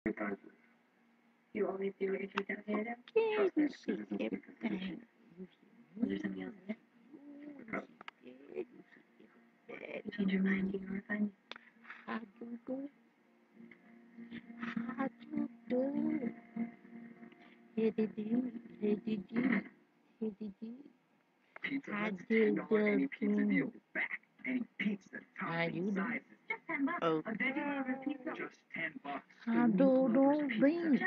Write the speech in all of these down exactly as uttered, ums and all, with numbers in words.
You always do what your teeth don't hear them? Yeah, you see everything. Was there something else in it? You change your mind, you know, fun. How you do? How you do? Hey, did you? Hey, did you? Hey, did you? How did the king? How you do? Oh, how do do be?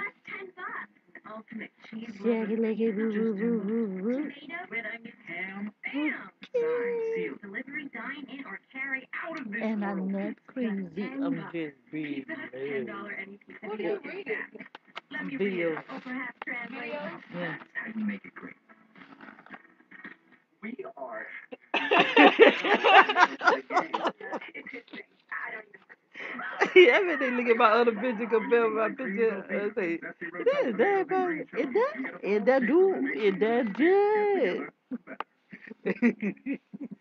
Shaggy leggy boo boo boo boo boo. Okay. And I'm not crazy. I'm just being low. What are you reading? Video. Video? Yeah. Yeah, I mean, they look at my other picture, compare my picture, and say, is that, is that, about- is that, is that dude, is that Jay?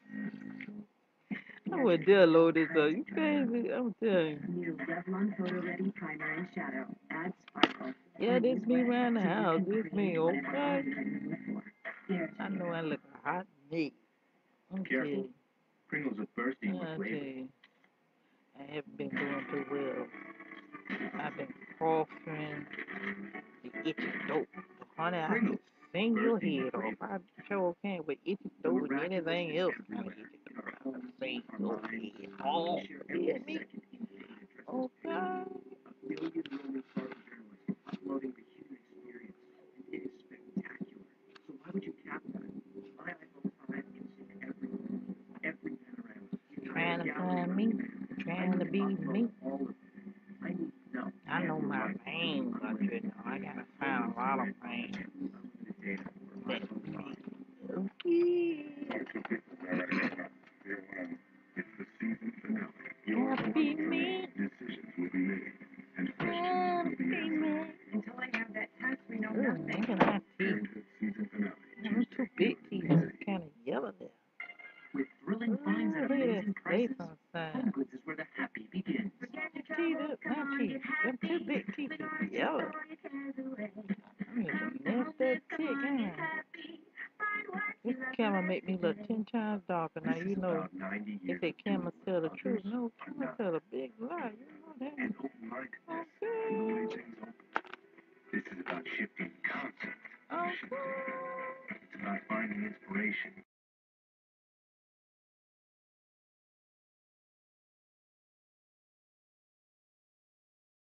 I would dare load this up. You crazy? I'm telling you. New Revlon Photo Ready Primer and Shadow. Add sparkle. Yeah, this me around the house. This me, okay? I know I look a hot meat. I'm telling you. Pringles are bursting Yeah, I with tell flavor. you. I haven't been doing too well. I've been coughing, the itchy throat. Honey, I can sing your head off. I sure can with itchy throat and anything else kind of itchy throat. I can sing your head off. You hear me? Okay. Uploading the human experience. It is spectacular. So why would you cap that? My iPhone five can see everything. Every panorama. Trying to find me, trying to be me. All of it. I need to know. I know my pain, but you know, I gotta find a lot of pain. That me. Okay. Happy me. Happy me. Until I have that test, we know Ooh, nothing. look at my teeth. Them two big teeth is kind of yellow there. With thrilling Ooh, finds at look at that amazing face prices, on the side. Home Goods is where the happy begins. Teeth up, my teeth. Them two big teeth is yellow. I'm just a mess that tick, ain't I? This camera make me look ten times darker. Now, you know, they say cameras tell the truth. No, cameras tell a big lie. You know that. And open-mindedness. Okay. This is about shifting concepts. Okay. It's about finding inspiration